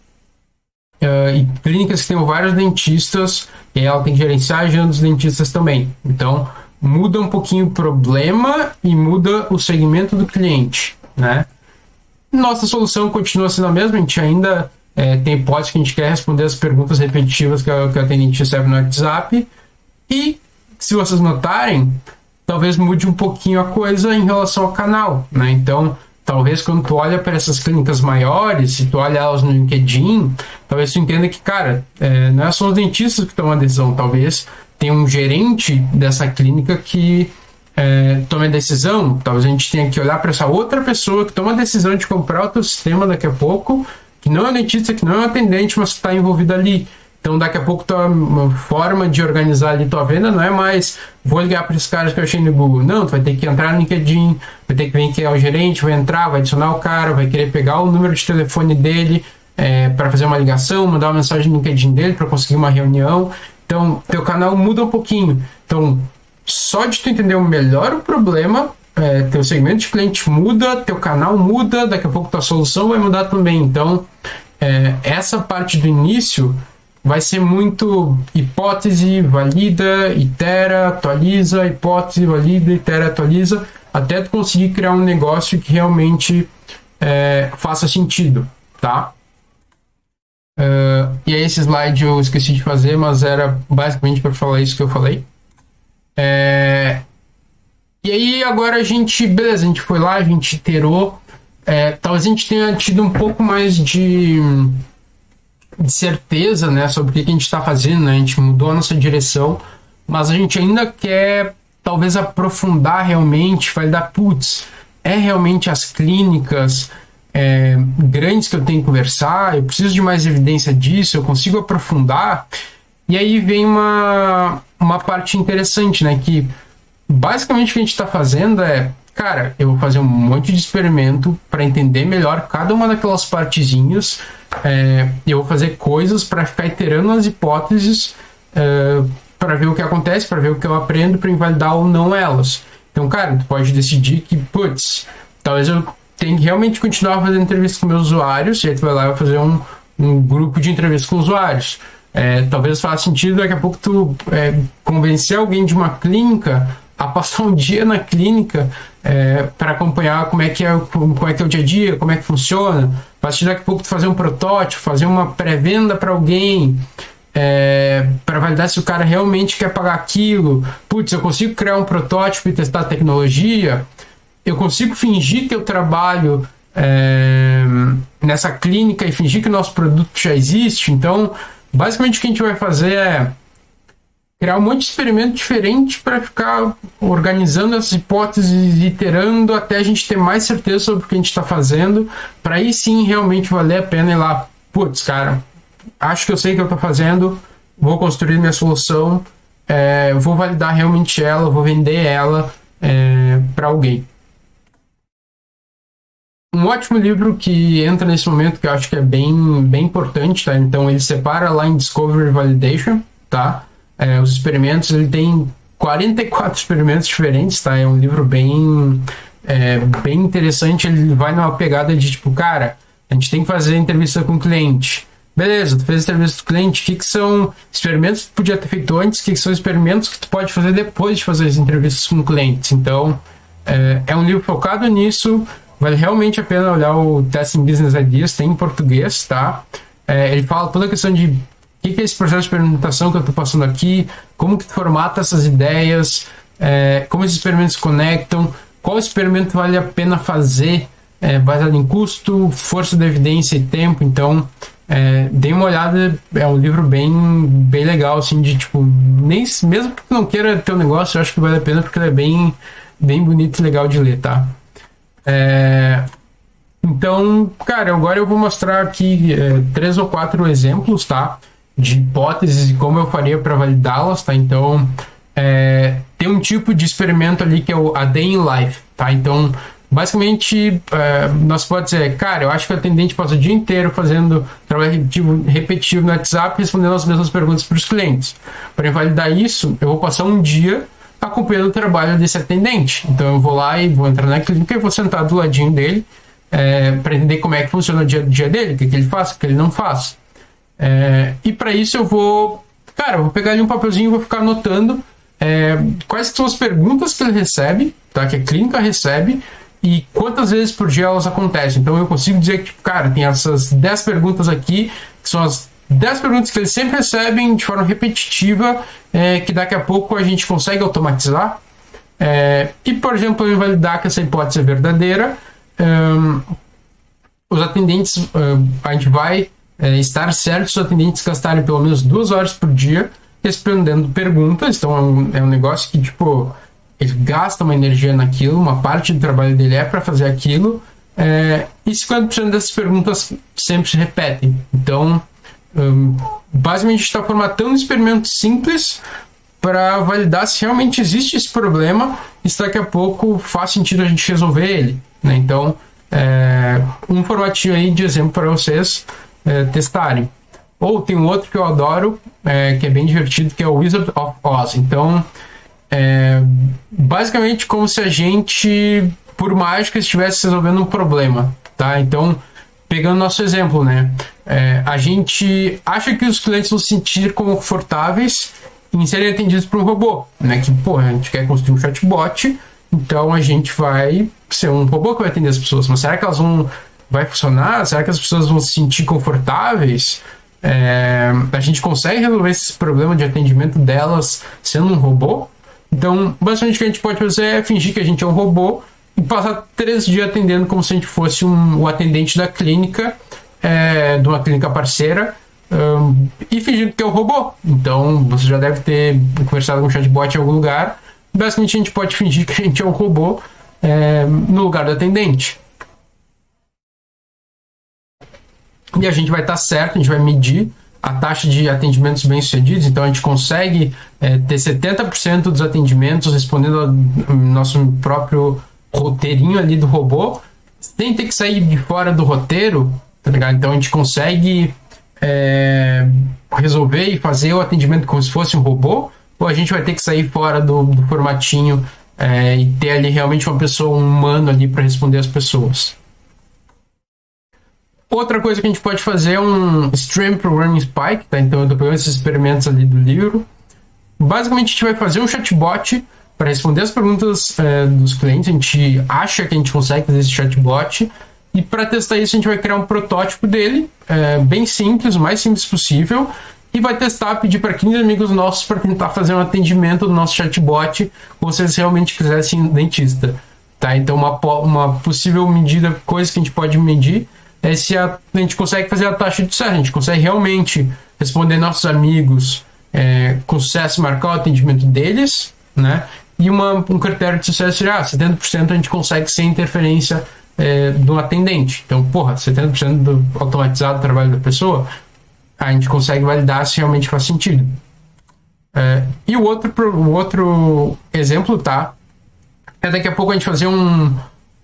e clínicas que tenham vários dentistas, e aí ela tem que gerenciar a agenda dos dentistas também. Então, muda um pouquinho o problema e muda o segmento do cliente, né? Nossa solução continua sendo a mesma, a gente ainda tem hipótese que a gente quer responder as perguntas repetitivas que o atendente recebe no WhatsApp, e se vocês notarem, talvez mude um pouquinho a coisa em relação ao canal, né? Então, talvez quando tu olha para essas clínicas maiores, se tu olha elas no LinkedIn, talvez tu entenda que, cara, não é só os dentistas que tomam a decisão, talvez tenha um gerente dessa clínica que tome a decisão, talvez a gente tenha que olhar para essa outra pessoa que toma a decisão de comprar o teu sistema daqui a pouco, que não é um dentista, que não é um atendente, mas que está envolvido ali. Então, daqui a pouco, tua forma de organizar ali tua venda não é mais vou ligar para esses caras que eu achei no Google. Não, tu vai ter que entrar no LinkedIn, vai ter que ver quem é o gerente, vai entrar, vai adicionar o cara, vai querer pegar o número de telefone dele para fazer uma ligação, mandar uma mensagem no LinkedIn dele para conseguir uma reunião. Então, teu canal muda um pouquinho. Então, só de tu entender melhor o problema, teu segmento de cliente muda, teu canal muda, daqui a pouco tua solução vai mudar também. Então, essa parte do início vai ser muito hipótese, valida, itera, atualiza, hipótese, valida, itera, atualiza, até tu conseguir criar um negócio que realmente faça sentido, tá? E aí esse slide eu esqueci de fazer, mas era basicamente para falar isso que eu falei. E aí agora a gente, beleza, a gente foi lá, a gente iterou, talvez a gente tenha tido um pouco mais de certeza, né, sobre o que a gente está fazendo, né? A gente mudou a nossa direção, mas a gente ainda quer talvez aprofundar realmente, validar, putz, realmente as clínicas grandes que eu tenho que conversar, eu preciso de mais evidência disso, eu consigo aprofundar. E aí vem uma parte interessante, né, que basicamente o que a gente está fazendo cara, eu vou fazer um monte de experimento para entender melhor cada uma daquelas partezinhas. Eu vou fazer coisas para ficar iterando as hipóteses para ver o que acontece, para ver o que eu aprendo, para invalidar ou não elas. Então, cara, tu pode decidir que, putz, talvez eu tenha que realmente continuar fazendo entrevistas com meus usuários, e aí tu vai lá e vai fazer um grupo de entrevistas com usuários. Talvez faça sentido daqui a pouco tu convencer alguém de uma clínica a passar um dia na clínica para acompanhar como é que é o dia a dia, como é que funciona. Faz sentido daqui a pouco tu fazer um protótipo, fazer uma pré-venda para alguém, para validar se o cara realmente quer pagar aquilo. Putz, eu consigo criar um protótipo e testar a tecnologia, eu consigo fingir que eu trabalho nessa clínica e fingir que o nosso produto já existe. Então, basicamente o que a gente vai fazer é criar um monte de experimento diferente para ficar organizando essas hipóteses e iterando até a gente ter mais certeza sobre o que a gente está fazendo, para aí sim realmente valer a pena ir lá, putz, cara, acho que eu sei o que eu estou fazendo, vou construir minha solução, vou validar realmente ela, vou vender ela para alguém. Um ótimo livro que entra nesse momento, que eu acho que é bem, bem importante, tá? Então ele separa lá em Discovery e Validation, tá? Os experimentos, ele tem 44 experimentos diferentes, tá? É um livro bem interessante. Ele vai numa pegada de tipo, cara, a gente tem que fazer entrevista com o cliente. Beleza, tu fez entrevista com o cliente, o que são experimentos que tu podia ter feito antes, o que são experimentos que tu pode fazer depois de fazer as entrevistas com clientes. Então, é um livro focado nisso, vale realmente a pena olhar o Testing Business Ideas, tem em português, tá? Ele fala toda a questão de o que é esse processo de experimentação que eu estou passando aqui, como que tu formata essas ideias, como esses experimentos se conectam, qual experimento vale a pena fazer, baseado em custo, força da evidência e tempo. Então, dê uma olhada, é um livro bem, bem legal, assim, de tipo, mesmo que tu não queira ter um negócio, eu acho que vale a pena porque ele é bem, bem bonito e legal de ler, tá? Então, cara, agora eu vou mostrar aqui 3 ou 4 exemplos, tá? De hipóteses e como eu faria para validá-las, tá? Então, tem um tipo de experimento ali que é a Day in Life, tá? Então, basicamente, nossa hipótese é, cara, eu acho que o atendente passa o dia inteiro fazendo trabalho repetitivo no WhatsApp, respondendo as mesmas perguntas para os clientes. Para validar isso, eu vou passar um dia acompanhando o trabalho desse atendente. Então, eu vou lá e vou entrar na clínica e vou sentar do ladinho dele para entender como é que funciona o dia a dia dele, o que ele faz, o que ele não faz. E para isso eu vou pegar ali um papelzinho e vou ficar anotando quais são as perguntas que ele recebe, tá? Que a clínica recebe, e quantas vezes por dia elas acontecem. Então eu consigo dizer que, tipo, cara, tem essas 10 perguntas aqui, que são as 10 perguntas que eles sempre recebem de forma repetitiva, que daqui a pouco a gente consegue automatizar. E, por exemplo, eu validar que essa hipótese é verdadeira, os atendentes, a gente vai estar certo se os atendentes gastarem pelo menos 2 horas por dia respondendo perguntas. Então é um negócio que, tipo, ele gasta uma energia naquilo, uma parte do trabalho dele é para fazer aquilo, e 50% dessas perguntas sempre se repetem. Então, basicamente, a gente está formatando um experimento simples para validar se realmente existe esse problema e se daqui a pouco faz sentido a gente resolver ele, né? Então, um formatinho aí de exemplo para vocês testarem. Ou tem um outro que eu adoro, que é bem divertido, que é o Wizard of Oz. Então, basicamente como se a gente, por mágica, estivesse resolvendo um problema, tá? Então, pegando nosso exemplo, né? A gente acha que os clientes vão se sentir confortáveis em serem atendidos por um robô, né? Que, pô, a gente quer construir um chatbot, então a gente vai ser um robô que vai atender as pessoas. Mas será que vai funcionar? Será que as pessoas vão se sentir confortáveis? A gente consegue resolver esse problema de atendimento delas sendo um robô? Então, basicamente o que a gente pode fazer é fingir que a gente é um robô e passar 3 dias atendendo como se a gente fosse o atendente da clínica, de uma clínica parceira, e fingindo que é um robô. Então, você já deve ter conversado com um chatbot em algum lugar. Basicamente, a gente pode fingir que a gente é um robô no lugar do atendente. E a gente vai estar certo, a gente vai medir a taxa de atendimentos bem-sucedidos. Então, a gente consegue ter 70% dos atendimentos respondendo ao nosso próprio roteirinho ali do robô, sem ter que sair de fora do roteiro, tá ligado? Então, a gente consegue resolver e fazer o atendimento como se fosse um robô, ou a gente vai ter que sair fora do formatinho e ter ali realmente uma pessoa, um humano ali para responder as pessoas. Outra coisa que a gente pode fazer é um Stream Programming Spike, tá? Então eu tô pegando esses experimentos ali do livro. Basicamente a gente vai fazer um chatbot para responder as perguntas dos clientes. A gente acha que a gente consegue fazer esse chatbot, e para testar isso a gente vai criar um protótipo dele, bem simples, o mais simples possível, e vai testar, pedir para 15 amigos nossos para tentar fazer um atendimento do nosso chatbot, como se eles realmente quisessem um dentista, tá? Então uma possível medida, coisa que a gente pode medir, é se a gente consegue fazer a taxa de sucesso, a gente consegue realmente responder nossos amigos com sucesso, marcar o atendimento deles, né? E um critério de sucesso seria 70% a gente consegue sem interferência do atendente. Então, 70% do automatizado do trabalho da pessoa, a gente consegue validar se realmente faz sentido. E o outro exemplo, tá? Daqui a pouco a gente fazer um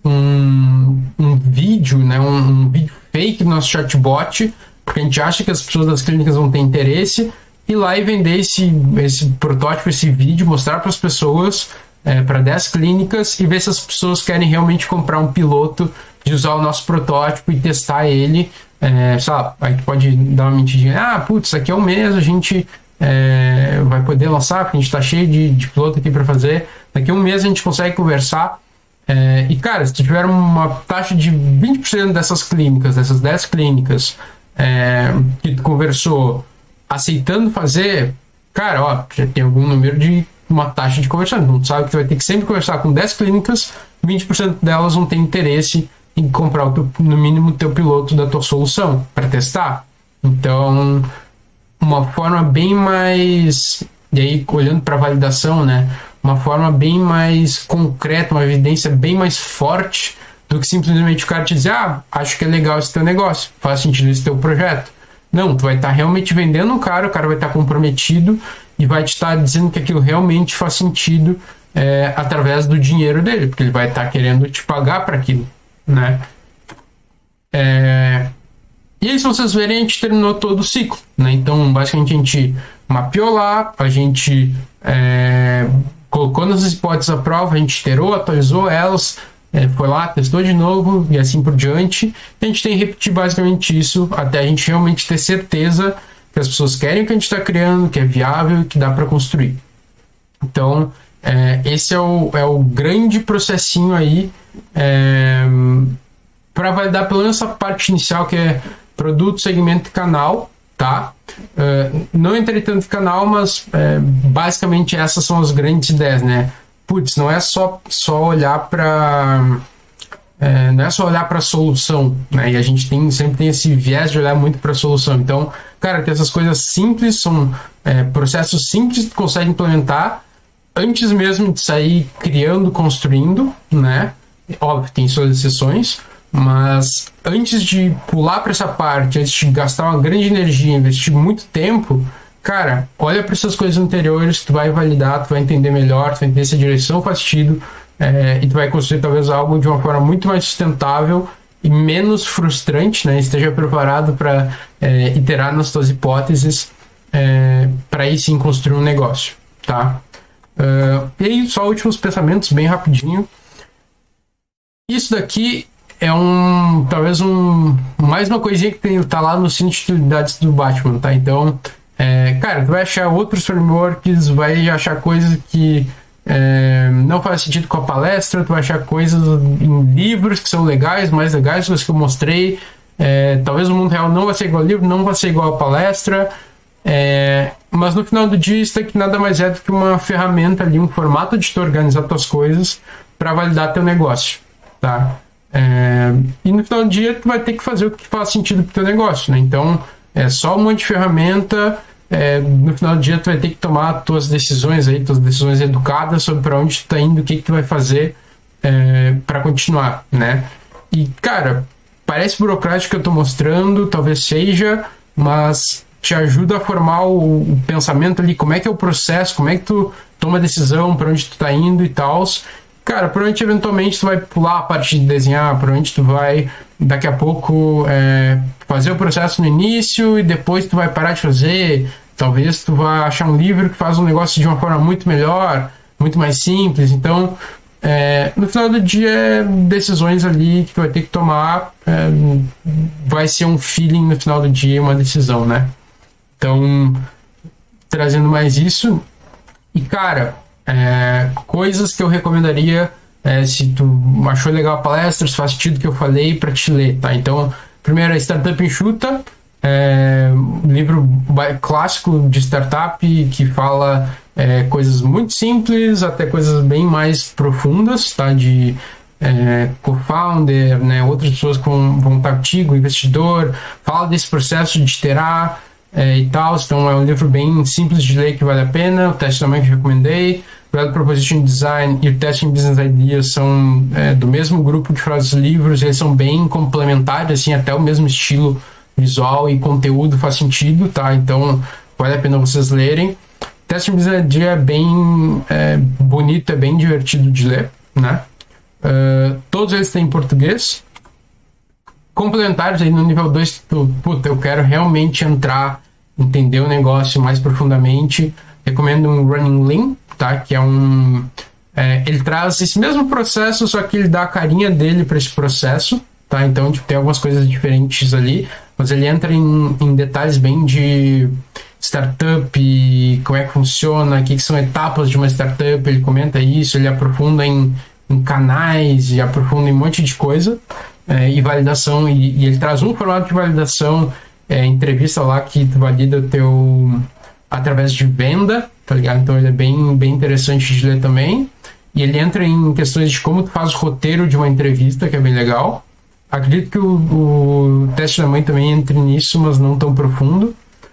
vídeo, né? Um vídeo fake do nosso chatbot, porque a gente acha que as pessoas das clínicas vão ter interesse, ir lá e vender esse protótipo, esse vídeo, mostrar para as pessoas, para 10 clínicas, e ver se as pessoas querem realmente comprar um piloto de usar o nosso protótipo e testar ele. Sei lá, a gente pode dar uma mentidinha, putz, daqui a um mês a gente vai poder lançar, porque a gente está cheio de piloto aqui para fazer, daqui a um mês a gente consegue conversar. E cara, se tu tiver uma taxa de 20% dessas clínicas, dessas 10 clínicas que tu conversou aceitando fazer, cara, ó, já tem algum número de uma taxa de conversão. Então tu sabe que tu vai ter que sempre conversar com 10 clínicas, 20% delas vão ter interesse em comprar no mínimo o teu piloto da tua solução para testar. Então, uma forma bem mais, e aí olhando para validação, né, uma forma bem mais concreta, uma evidência bem mais forte do que simplesmente o cara te dizer, acho que é legal esse teu negócio, faz sentido esse teu projeto. Não, tu vai estar realmente vendendo o cara vai estar comprometido e vai te estar dizendo que aquilo realmente faz sentido através do dinheiro dele, porque ele vai estar querendo te pagar para aquilo, né? E aí, se vocês verem, a gente terminou todo o ciclo, né? Então, basicamente, a gente mapeou lá, a gente colocou nossas hipóteses à prova, a gente iterou, atualizou elas, foi lá, testou de novo e assim por diante. A gente tem que repetir basicamente isso até a gente realmente ter certeza que as pessoas querem o que a gente está criando, que é viável e que dá para construir. Então, esse é o grande processinho aí para validar pelo menos essa parte inicial, que é produto, segmento e canal, tá? Não entrei tanto em canal, mas basicamente essas são as grandes ideias, né? Putz, não é só olhar para não é só olhar para a solução, né? E a gente sempre tem esse viés de olhar muito para a solução. Então, cara, tem essas coisas simples, são processos simples que tu consegue implementar antes mesmo de sair criando, construindo, né? Óbvio, tem suas exceções, mas antes de pular para essa parte, antes de gastar uma grande energia, investir muito tempo, cara, olha para essas coisas anteriores, tu vai validar, tu vai entender melhor, tu vai entender se a direção faz sentido, e tu vai construir talvez algo de uma forma muito mais sustentável e menos frustrante, né? Esteja preparado para iterar nas tuas hipóteses, para aí sim construir um negócio, tá? E aí, só últimos pensamentos, bem rapidinho. Isso daqui é talvez mais uma coisinha que tá lá no cinto de utilidades do Batman, tá? Então, cara, tu vai achar outros frameworks, vai achar coisas que não faz sentido com a palestra, tu vai achar coisas em livros que são legais, mais legais, coisas que eu mostrei. Talvez o mundo real não vai ser igual ao livro, não vai ser igual à palestra, mas no final do dia isso aqui nada mais é do que uma ferramenta ali, um formato de tu organizar tuas coisas para validar teu negócio, tá? E no final do dia tu vai ter que fazer o que faz sentido pro teu negócio, né? Então é só um monte de ferramenta. No final do dia tu vai ter que tomar tuas decisões educadas sobre para onde tu tá indo, o que tu vai fazer para continuar, né? E cara, parece burocrático o que eu tô mostrando, talvez seja, mas te ajuda a formar o pensamento ali, como é que é o processo, como é que tu toma a decisão, para onde tu tá indo e tal. Cara, provavelmente eventualmente tu vai pular a parte de desenhar, provavelmente tu vai daqui a pouco fazer o processo no início e depois tu vai parar de fazer. Talvez tu vai achar um livro que faz um negócio de uma forma muito melhor, muito mais simples. Então, no final do dia, decisões ali que tu vai ter que tomar, vai ser um feeling no final do dia, uma decisão, né? Então, trazendo mais isso. E, cara, coisas que eu recomendaria, se tu achou legal a palestra, se faz sentido que eu falei, para te ler, tá? Então, primeiro, a Startup Enxuta, um livro clássico de startup que fala coisas muito simples até coisas bem mais profundas, tá? De co-founder, né? Outras pessoas que vão estar contigo, investidor, fala desse processo de iterar e tal. Então é um livro bem simples de ler que vale a pena. O teste também que eu recomendei. Value Proposition Design e o Testing Business Ideas são do mesmo grupo que faz os livros. Eles são bem complementares, assim, até o mesmo estilo visual e conteúdo faz sentido, tá? Então vale a pena vocês lerem. Testing Business Ideas é bem bonito, é bem divertido de ler, né? Todos eles têm em português. Complementares aí no nível 2, eu quero realmente entender o negócio mais profundamente. Recomendo um Running Lean, tá? Que é ele traz esse mesmo processo, só que ele dá a carinha dele para esse processo, tá? Então, tem algumas coisas diferentes ali, mas ele entra em detalhes bem de startup, como é que funciona, o que são etapas de uma startup, ele comenta isso, ele aprofunda em canais e aprofunda em um monte de coisa, e validação, e ele traz um formato de validação, entrevista lá que tu valida o teu através de venda, tá ligado? Então ele é bem, bem interessante de ler também, e ele entra em questões de como tu faz o roteiro de uma entrevista, que é bem legal. Acredito que o teste da mãe também entre nisso, mas não tão profundo.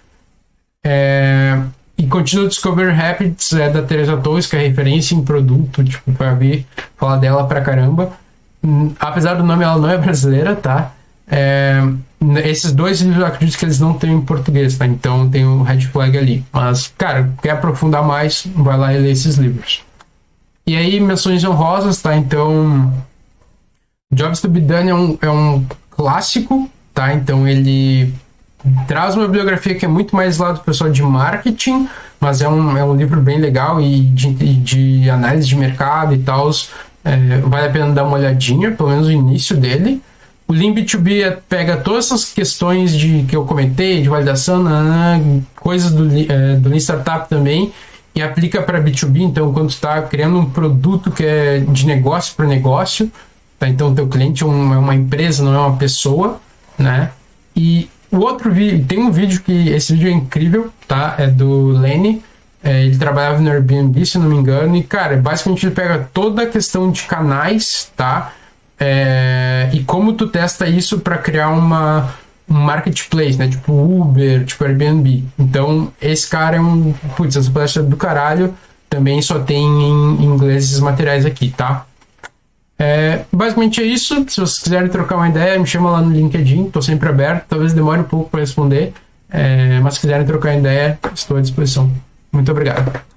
E Continual Discovery Habits da Teresa Torres, que é referência em produto, tipo, vai vir falar dela pra caramba. Apesar do nome, ela não é brasileira, tá? Esses dois livros eu acredito que eles não têm em português, tá? Então tem um red flag ali. Mas, cara, quer aprofundar mais, vai lá e lê esses livros. E aí, menções honrosas, tá? Então, Jobs to be Done é um clássico, tá? Então ele traz uma bibliografia que é muito mais lá do pessoal de marketing, mas é um livro bem legal e de análise de mercado e tal. Vale a pena dar uma olhadinha, pelo menos o início dele. O Lean B2B pega todas essas questões que eu comentei, de validação, coisas do Lean Startup também, e aplica para B2B. Então, quando tu está criando um produto que é de negócio para negócio, tá? Então, o teu cliente é uma empresa, não é uma pessoa, né? E o outro vídeo, tem um vídeo esse vídeo é incrível, tá? É do Lenny. Ele trabalhava no Airbnb, se não me engano, e, cara, basicamente ele pega toda a questão de canais, tá? E como tu testa isso para criar um marketplace, né? Tipo Uber, tipo Airbnb. Então, esse cara essa palestra é do caralho. também só tem em inglês esses materiais aqui, tá? Basicamente é isso. Se vocês quiserem trocar uma ideia, me chama lá no LinkedIn, estou sempre aberto, talvez demore um pouco para responder, mas se quiserem trocar ideia, estou à disposição. Muito obrigado.